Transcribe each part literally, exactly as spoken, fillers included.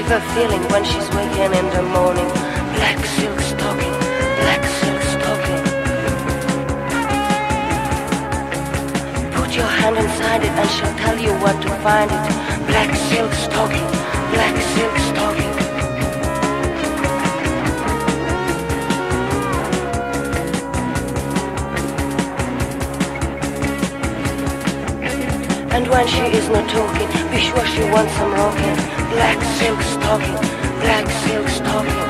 shiver feeling when she's waking in the morning. Black silk stocking, black silk stocking. Put your hand inside it and she'll tell you where to find it. Black silk stocking, black silk stocking. And when she is not talking, be sure she wants some rocking. Black silk stocking, black silk stocking.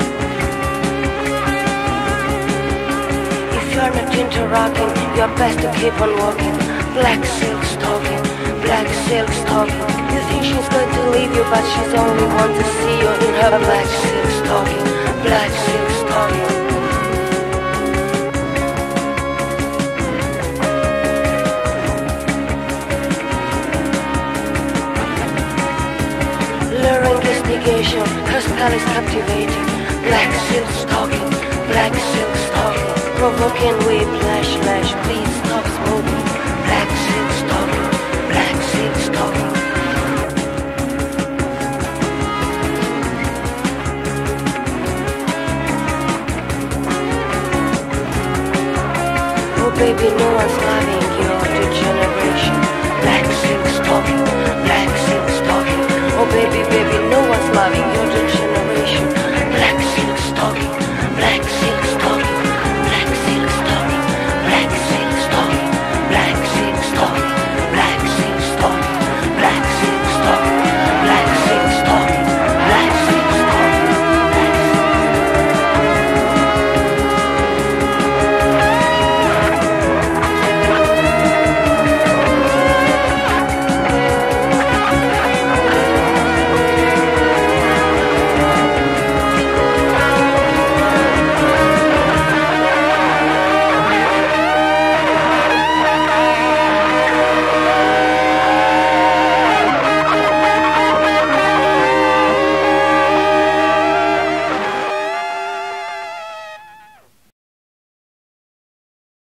If you're not into rocking, you're best to keep on walking. Black silk stocking, black silk stocking. You think she's going to leave you, but she's only want to see you in her black silk stocking, black silk stocking. Investigation, her spell is captivating. Black silk stocking, black silk stocking. Provoking whiplash, lash, please stop smoking. Black silk stocking, black silk stocking. Oh baby, no one's